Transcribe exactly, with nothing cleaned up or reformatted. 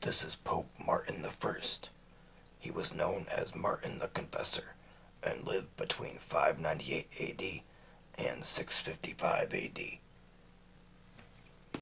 This is Pope Martin the First. He was known as Martin the Confessor and lived between five ninety-eight A D and six fifty-five A D.